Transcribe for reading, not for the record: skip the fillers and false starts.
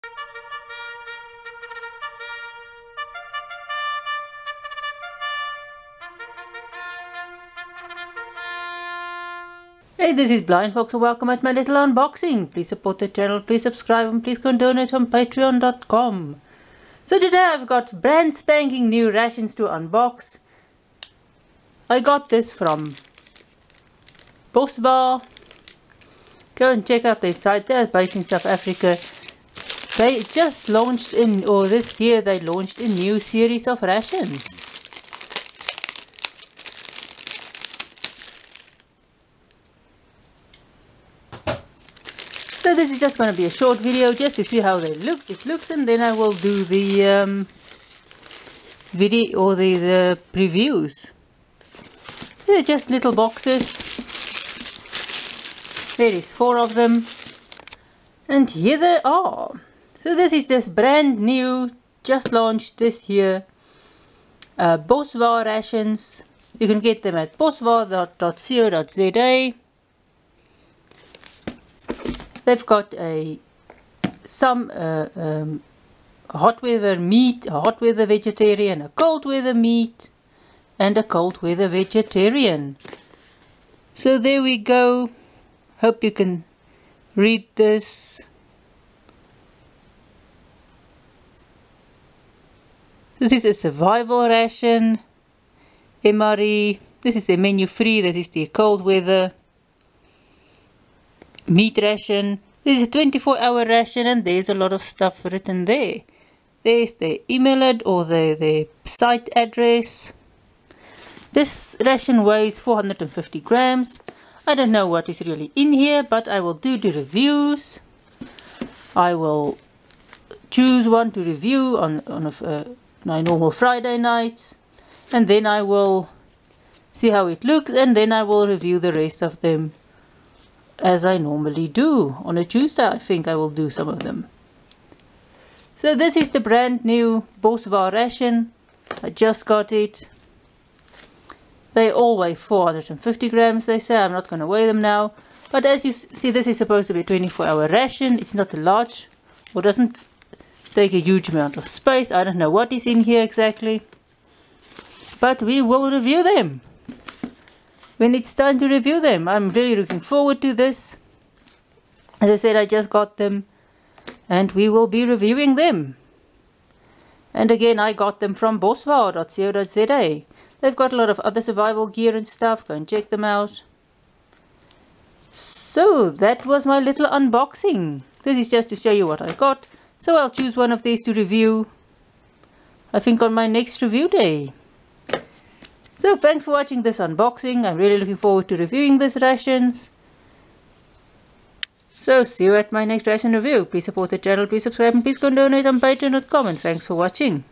Hey, this is Blind Fox and welcome at my little unboxing. Please support the channel, please subscribe and please go and donate on patreon.com. So today I've got brand spanking new rations to unbox. I got this from Boswa. Go and check out their site. They're based in South Africa. They just launched this year they launched a new series of rations. So this is just going to be a short video just to see how it looks, and then I will do the video or the previews. They're just little boxes. There is 4 of them, and here they are. So this is this brand new, just launched this year, Boswa rations. You can get them at boswa.co.za. They've got some hot weather meat, a hot weather vegetarian, a cold weather meat, and a cold weather vegetarian. So there we go. Hope you can read this. This is a survival ration, MRE. This is the menu free. This is the cold weather meat ration. This is a 24-hour ration, and there's a lot of stuff written there. There's the email or the site address. This ration weighs 450 grams. I don't know what is really in here, but I will do the reviews. I will choose one to review on my normal Friday nights, and then I will see how it looks, and then I will review the rest of them as I normally do. On a Tuesday I think I will do some of them. So this is the brand new Boswa ration. I just got it. They all weigh 450 grams, they say. I'm not going to weigh them now. But as you see, this is supposed to be a 24-hour ration. It's not a large, or doesn't take a huge amount of space. I don't know what is in here exactly, but we will review them when it's time to review them. I'm really looking forward to this. As I said, I just got them, and we will be reviewing them. And again, I got them from boswa.co.za. They've got a lot of other survival gear and stuff. Go and check them out. So that was my little unboxing. This is just to show you what I got. So I'll choose one of these to review, I think, on my next review day. So thanks for watching this unboxing. I'm really looking forward to reviewing these rations. So see you at my next ration review. Please support the channel, please subscribe, and please go and donate on patreon.com. And thanks for watching.